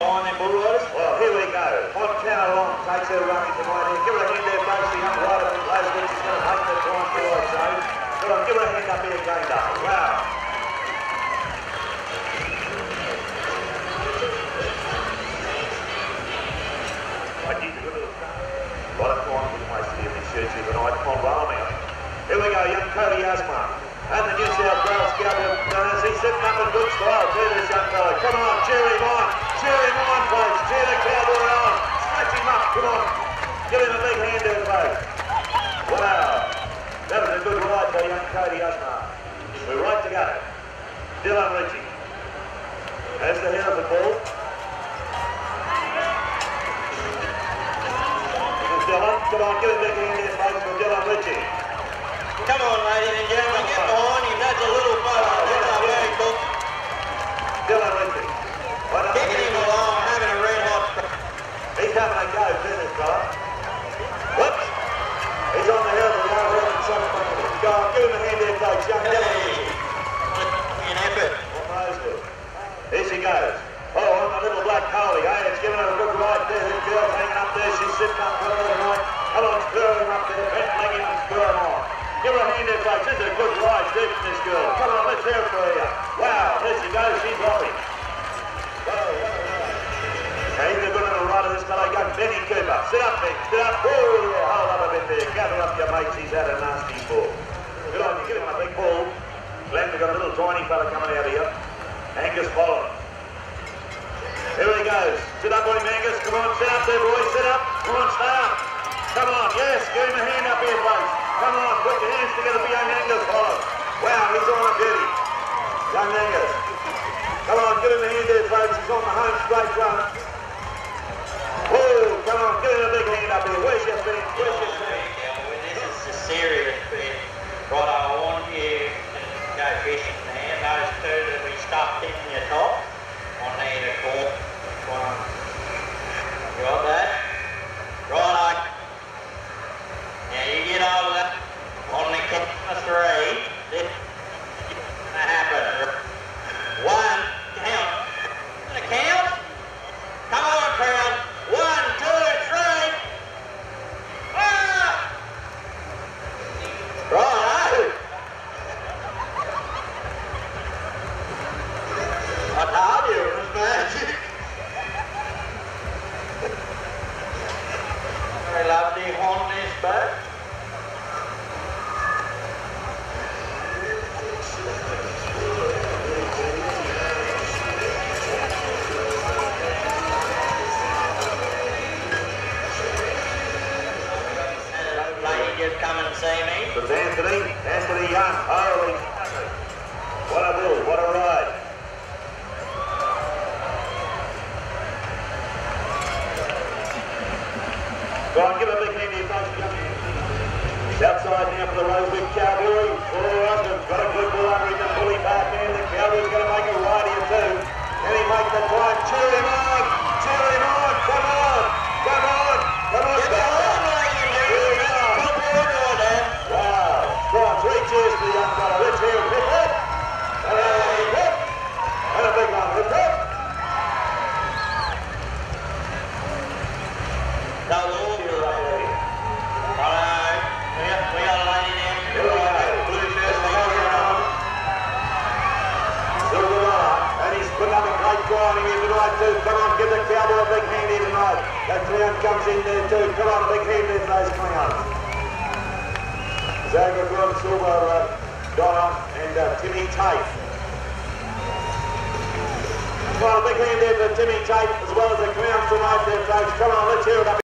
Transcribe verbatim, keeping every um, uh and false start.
On them bull riders? Well, here we go. Montana Long takes her run into right here. Give her a hand there, folks. The young rider from Glasgow. She's going to take the time forward, so. Come on, give her a hand up here again, though. Wow. Right, geez, a good little start. A lot of time for the wasted here in this shirt here tonight. Come on, roll me. Here we go, young Cody Asma. And the New South Wales Cowboy. He's sitting up in good style too, this young fella. Come on, cheer him on. Cheer him on, folks. Cheer the Cowboy on. Stretch him up, come on. Give him a big hand there, folks. Wow. That was a good ride by young Cody Asma. We're right to go. Dylan Ritchie. There's the head of the ball. Dylan, come on, give him a big hand there, folks, for Dylan Ritchie. Come on, ladies and gentlemen, get behind him. That's a little fella. That's a very good. Dylan Ritchie. Kicking him along, having a red hot. He's having a go, too, this guy. Whoops. He's on the hill of the overhead and something. Go on, give him a hand there, folks. Young Dylan Ritchie. An effort. Almost good. Here she goes. Oh, on the little black collie. Hey, it's giving her a good ride there. This girl's hanging up there. She's sitting up for her tonight. Come on, spurring up there. Bent legging and spurring on. Give her a hand there, folks. This is a good ride, too, from this girl. Come on, let's hear it for you. Wow, there she goes. She's rolling. Whoa, whoa, whoa. Okay, he's a good little rider, this fellow. Go, Benny Cooper. Sit up, Ben. Sit up. Oh, yeah, hold up a bit there. Gather up your mates. He's had a nasty ball. Good on you. Give him a big ball. Glenn, we've got a little tiny fella coming out of here. Angus following. Here he goes. Sit up on him, Angus. Come on, sit up there, boys. Sit up. Come on, stay up. Come on, yes. Give him a hand up here, folks. Come on, put your hands together for young Angus follow. Wow, he's on a beauty. Young Angus. Come on, give him a hand there, folks. He's on the home straight run. Whoa, come on, give him a big hand up here. Where's your feet? Where's your feet? This is a serious bit. Right, I want you to go fishing there. Those two that we stuffed in your top. I need a call. One. You got that? Right, now you get over that. On the count of three, this is going to happen. One, count. The count. Come on, crowd. One, two, three. Ah! Right. I told you it was magic. Very lovely on this back. Just come and see me. There's Anthony, Anthony Young. Holy, what a bull, what a ride. Go on, give a big hand to your folks. He's outside now for the Rosebud Cowboy. Oh, Austin's got a good bull under him and bully back in. The Cowboy's going to make a ride here too. Can he make the time? Cheer him on! Cheer him on! Come on! Come on! Come on! Come on! Three cheers for the young fella. Let's hear him. Hip hip. And a hip hip. And a big one. Hip hip. No, Lord. Cheer up there. Right. We got, we got a lady down here. Here we go. Blue shirts for Silver on. Silver on. And he's put up a great driving here tonight too. Come on, give the Cowboy a big hand here tonight. That clown comes in there too. Come on, a big hand there for those clowns. Zagger from Silver, uh, Donna, and uh, Timmy Tate. Come on, a big hand there for Timmy Tate, as well as the clowns tonight there, folks. Come on, let's hear it up.